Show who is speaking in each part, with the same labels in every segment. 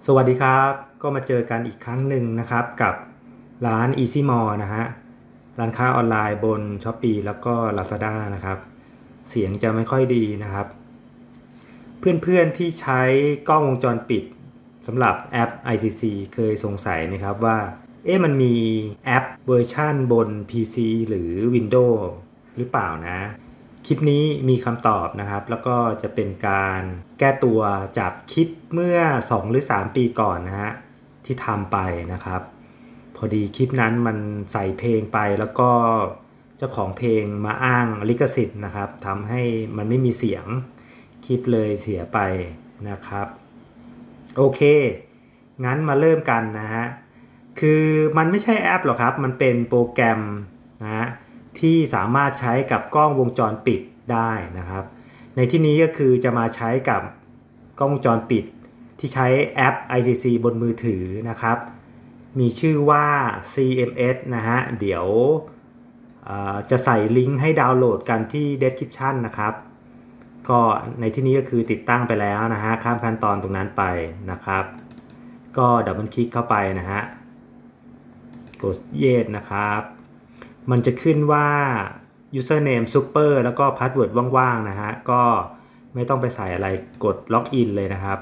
Speaker 1: สวัสดีครับก็มาเจอกันอีกครั้งหนึ่งนะครับกับร้าน Easy Mall นะฮะร้านค้าออนไลน์บน Shopee แล้วก็ Lazada นะครับเสียงจะไม่ค่อยดีนะครับเพื่อนๆที่ใช้กล้องวงจรปิดสำหรับแอป ICC เคยสงสัยไหมครับว่ามันมีแอปเวอร์ชันบน PC หรือ Windows หรือเปล่านะคลิปนี้มีคำตอบนะครับแล้วก็จะเป็นการแก้ตัวจากคลิปเมื่อ2หรือ3ปีก่อนนะฮะที่ทำไปนะครับพอดีคลิปนั้นมันใส่เพลงไปแล้วก็เจ้าของเพลงมาอ้างลิขสิทธิ์นะครับทำให้มันไม่มีเสียงคลิปเลยเสียไปนะครับโอเคงั้นมาเริ่มกันนะฮะคือมันไม่ใช่แอปหรอกครับมันเป็นโปรแกรมนะฮะที่สามารถใช้กับกล้องวงจรปิดได้นะครับในที่นี้ก็คือจะมาใช้กับกล้องวงจรปิดที่ใช้แอป ICC บนมือถือนะครับมีชื่อว่า CMS นะฮะเดี๋ยวจะใส่ลิงก์ให้ดาวน์โหลดกันที่ description นะครับก็ในที่นี้ก็คือติดตั้งไปแล้วนะฮะข้ามขั้นตอนตรงนั้นไปนะครับก็ดับเบิลคลิกเข้าไปนะฮะกด Yes นะครับมันจะขึ้นว่า username super แล้วก็ password ว่างๆนะฮะก็ไม่ต้องไปใส่อะไรกดล็อกอินเลยนะครับ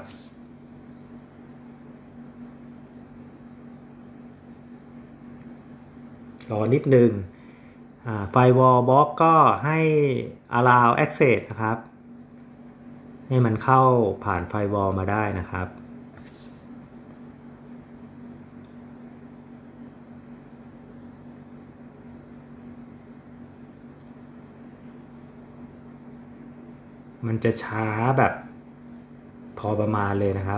Speaker 1: รอนิดนึงfirewall box ก็ให้ allow access นะครับให้มันเข้าผ่าน firewall มาได้นะครับมันจะช้าแบบพอประมาณเลยนะครับ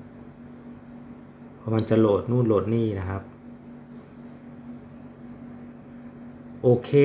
Speaker 1: เพราะมันจะโหลดนู่นโหลดนี่นะครับโอเค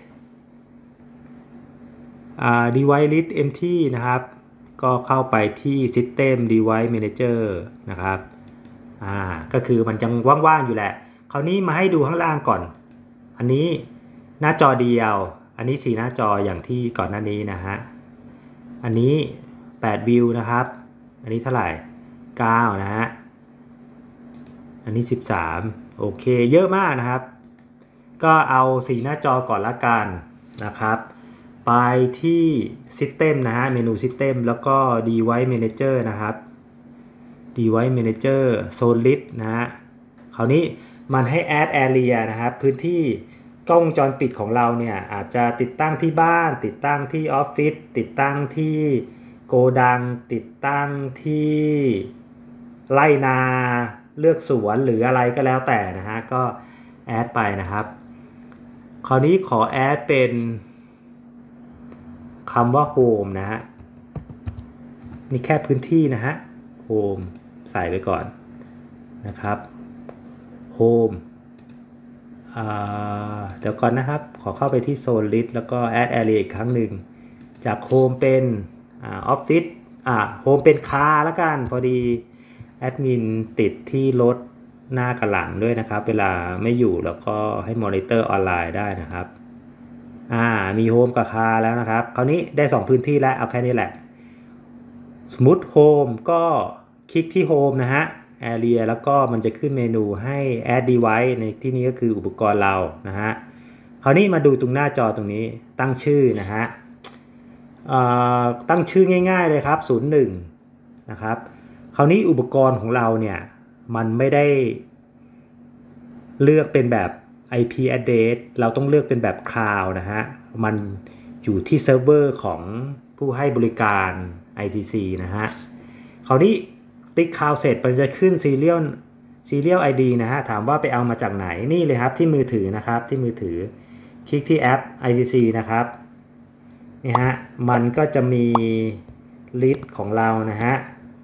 Speaker 1: device list empty นะครับก็เข้าไปที่ system device manager นะครับก็คือมันยังว่างๆอยู่แหละคราวนี้มาให้ดูข้างล่างก่อนอันนี้หน้าจอเดียวอันนี้4หน้าจออย่างที่ก่อนหน้านี้นะฮะอันนี้8วิวนะครับอันนี้เท่าไหร่9นะฮะอันนี้13โอเคเยอะมากนะครับก็เอา4หน้าจอก่อนละกันนะครับไปที่ System นะฮะเมนู System แล้วก็ Device Manager นะครับ Device Manager Solid นะฮะคราวนี้มันให้ Add Area นะครับพื้นที่กล้องวงจรปิดของเราเนี่ยอาจจะติดตั้งที่บ้านติดตั้งที่ออฟฟิศติดตั้งที่โกดังติดตั้งที่ไร่นาเลือกสวนหรืออะไรก็แล้วแต่นะฮะก็แอดไปนะครับคราวนี้ขอแอดเป็นคำว่า Home นะฮะมีแค่พื้นที่นะฮะ Home ใส่ไปก่อนนะครับ Home เดี๋ยวก่อนนะครับขอเข้าไปที่ Zone List แล้วก็ Add Area อีกครั้งหนึ่งจาก Home เป็นOffice Home เป็นคาร์แล้วกันพอดีแอดมินติดที่รถหน้ากับหลังด้วยนะครับเวลาไม่อยู่แล้วก็ให้มอนิเตอร์ออนไลน์ได้นะครับมีโฮมกับคาร์แล้วนะครับคราวนี้ได้2พื้นที่แล้วเอาแค่นี้แหละสมมุติโฮมก็คลิกที่โฮมนะฮะ Area แล้วก็มันจะขึ้นเมนูให้ Add Device ในที่นี้ก็คืออุปกรณ์เรานะฮะคราวนี้มาดูตรงหน้าจอตรงนี้ตั้งชื่อนะฮะตั้งชื่อง่ายๆเลยครับ01นะครับคราวนี้อุปกรณ์ของเราเนี่ยมันไม่ได้เลือกเป็นแบบ IP address เราต้องเลือกเป็นแบบ Cloud นะฮะมันอยู่ที่เซิร์ฟเวอร์ของผู้ให้บริการ ICC นะฮะคราวนี้ติ๊ก Cloud เสร็จมันจะขึ้น Serial ID นะฮะถามว่าไปเอามาจากไหนนี่เลยครับที่มือถือนะครับที่มือถือคลิกที่แอป ICC นะครับนี่ฮะมันก็จะมีลิสต์ของเรานะฮะ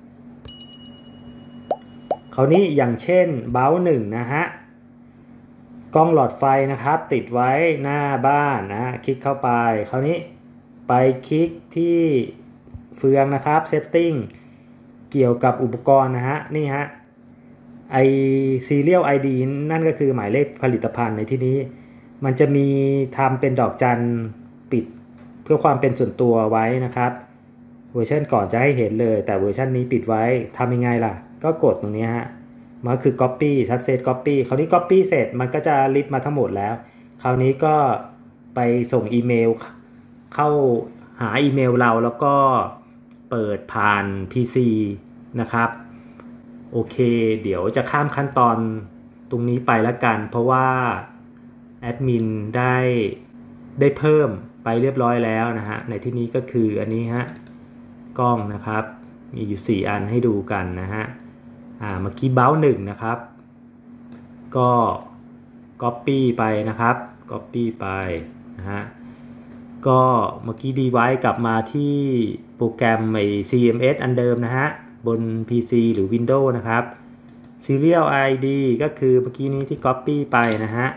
Speaker 1: คราวนี้อย่างเช่นเบล1นะฮะกล้องหลอดไฟนะครับติดไว้หน้าบ้านนะคลิกเข้าไปคราวนี้ไปคลิกที่เฟืองนะครับ Setting เกี่ยวกับอุปกรณ์นะฮะนี่ฮะSerial ID นั่นก็คือหมายเลขผลิตภัณฑ์ในที่นี้มันจะมีทำเป็นดอกจันปิดเพื่อความเป็นส่วนตัวไว้นะครับเวอร์ชันก่อนจะให้เห็นเลยแต่เวอร์ชันนี้ปิดไว้ทำยังไงล่ะก็กดตรงนี้ฮะมันก็คือ copy success copy คราวนี้ copy เสร็จมันก็จะลิสต์มาทั้งหมดแล้วคราวนี้ก็ไปส่งอีเมลเข้าหาอีเมลเราแล้วก็เปิดผ่าน PC นะครับโอเคเดี๋ยวจะข้ามขั้นตอนตรงนี้ไปแล้วกันเพราะว่าแอดมินได้เพิ่มไปเรียบร้อยแล้วนะฮะในที่นี้ก็คืออันนี้ฮะกล้องนะครับมีอยู่4อันให้ดูกันนะฮะเมื่อกี้เบ้า1นะครับก็ Copy ไปนะครับ Copy ไปนะฮะก็เมื่อกี้ Device กลับมาที่โปรแกรมCMS อันเดิมนะฮะบน PC หรือ Windows นะครับ Serial ID ก็คือเมื่อกี้นี้ที่ Copy ไปนะฮะ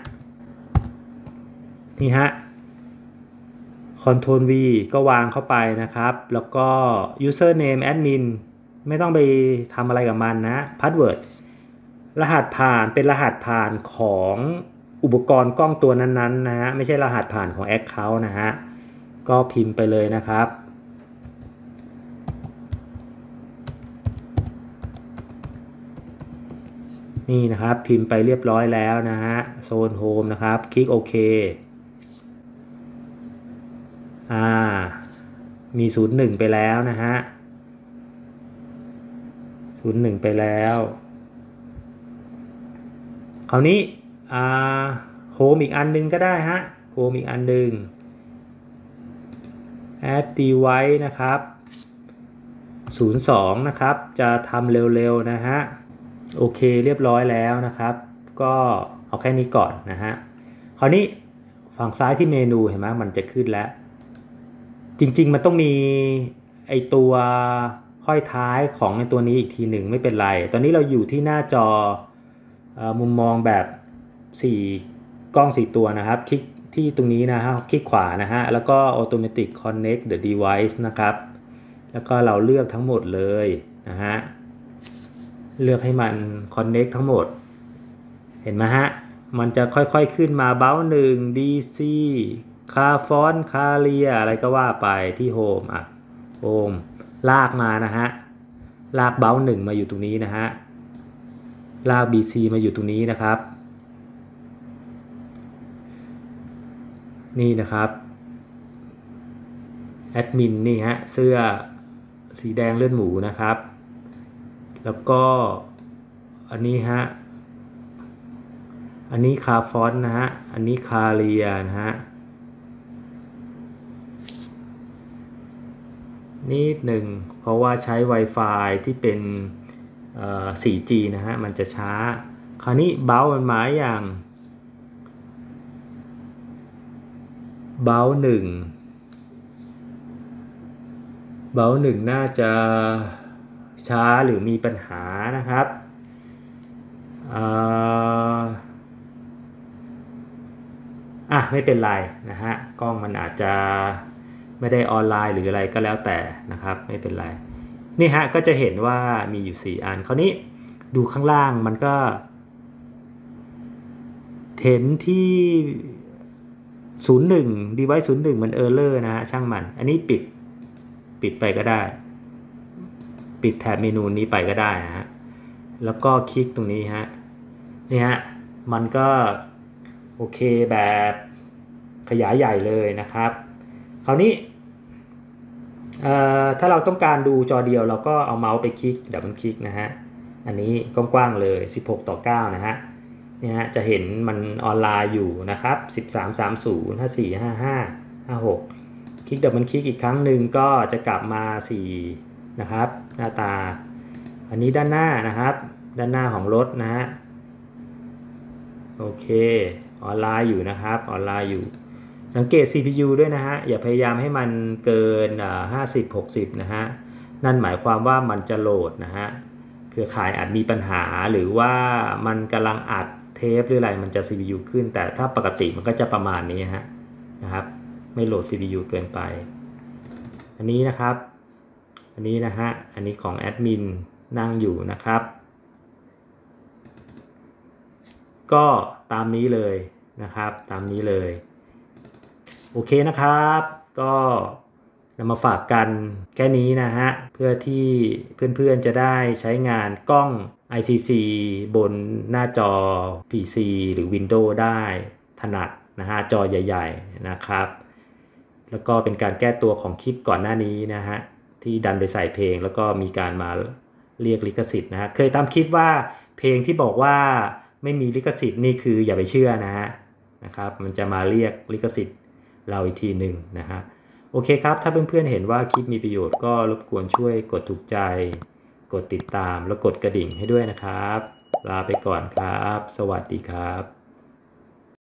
Speaker 1: นี่ฮะ Ctrl V ก็วางเข้าไปนะครับแล้วก็ Username Admin ไม่ต้องไปทำอะไรกับมันนะ Password รหัสผ่านเป็นรหัสผ่านของอุปกรณ์กล้องตัวนั้นๆนะฮะไม่ใช่รหัสผ่านของ Account นะฮะก็พิมพ์ไปเลยนะครับนี่นะครับพิมพ์ไปเรียบร้อยแล้วนะฮะโซนโฮมนะครับคลิกโอเคมี01ไปแล้วนะฮะ01ไปแล้วคราวนี้โฮมอีกอันนึงก็ได้ฮะโฮมอีกอันนึง add device นะครับ02นะครับจะทำเร็วๆนะฮะโอเคเรียบร้อยแล้วนะครับก็เอาแค่นี้ก่อนนะฮะคราวนี้ฝั่งซ้ายที่เมนูเห็นไหมมันจะขึ้นแล้วจริงๆมันต้องมีไอตัวห้อยท้ายของในตัวนี้อีกทีหนึ่งไม่เป็นไรตอนนี้เราอยู่ที่หน้าจอมุมมองแบบ4กล้อง4ตัวนะครับคลิกที่ตรงนี้นะฮะคลิกขวานะฮะแล้วก็ Automatic Connect the Device นะครับแล้วก็เราเลือกทั้งหมดเลยนะฮะเลือกให้มัน Connect ทั้งหมดเห็นไหมฮะมันจะค่อยๆขึ้นมาเบ้า1 DC คาฟอนคาเรียอะไรก็ว่าไปที่โฮมโฮมลากมานะฮะลากเบ้า1มาอยู่ตรงนี้นะฮะลาก BC มาอยู่ตรงนี้นะครับนี่นะครับแอดมินนี่ฮะเสื้อสีแดงเลือดหมูนะครับแล้วก็อันนี้ฮะอันนี้คาฟอนนะฮะอันนี้คาเรียนะฮะนิดหนึ่งเพราะว่าใช้ Wi-Fi ที่เป็น4G นะฮะมันจะช้าคราวนี้เบ้ามันมาอย่างเบ้า1น่าจะช้าหรือมีปัญหานะครับไม่เป็นไรนะฮะกล้องมันอาจจะไม่ได้ออนไลน์หรืออะไรก็แล้วแต่นะครับไม่เป็นไรนี่ฮะก็จะเห็นว่ามีอยู่4อันคราวนี้ดูข้างล่างมันก็เห็นที่01 device 01มัน error นะฮะช่างมันอันนี้ปิดไปก็ได้ปิดแถบเมนูนี้ไปก็ได้นะฮะแล้วก็คลิกตรงนี้ฮะนี่ฮะมันก็โอเคแบบขยายใหญ่เลยนะครับคราวนี้ถ้าเราต้องการดูจอเดียวเราก็เอาเมาส์ไปคลิกดับเบิลคลิกนะฮะอันนี้กว้างๆเลย16:9นะฮะเนี่ยฮะจะเห็นมันออนไลน์อยู่นะครับ1330 54 55 56คลิกดับเบิลคลิกอีกครั้งหนึ่งก็จะกลับมา4นะครับหน้าตาอันนี้ด้านหน้านะครับด้านหน้าของรถนะฮะโอเคออนไลน์อยู่นะครับออนไลน์อยู่สังเกต CPU ด้วยนะฮะอย่าพยายามให้มันเกิน50-60นะฮะนั่นหมายความว่ามันจะโหลดนะฮะเครือข่ายอาจมีปัญหาหรือว่ามันกำลังอัดเทปหรืออะไรมันจะ CPU ขึ้นแต่ถ้าปกติมันก็จะประมาณนี้ฮะนะครับไม่โหลด CPU เกินไปอันนี้นะครับอันนี้นะฮะอันนี้ของแอดมินนั่งอยู่นะครับก็ตามนี้เลยนะครับตามนี้เลยโอเคนะครับก็นำมาฝากกันแค่นี้นะฮะเพื่อที่เพื่อนๆจะได้ใช้งานกล้อง ICC บนหน้าจอ PC หรือ Windows ได้ถนัดนะฮะจอใหญ่ๆนะครับแล้วก็เป็นการแก้ตัวของคลิปก่อนหน้านี้นะฮะที่ดันไปใส่เพลงแล้วก็มีการมาเรียกลิขสิทธิ์นะฮะเคยตามคลิปว่าเพลงที่บอกว่าไม่มีลิขสิทธิ์นี่คืออย่าไปเชื่อนะฮะนะครับมันจะมาเรียกลิขสิทธิ์เราอีกทีหนึ่งนะฮะโอเคครับถ้าเพื่อนๆเห็นว่าคลิปมีประโยชน์ก็รบกวนช่วยกดถูกใจกดติดตามแล้วกดกระดิ่งให้ด้วยนะครับลาไปก่อนครับสวัสดีครับ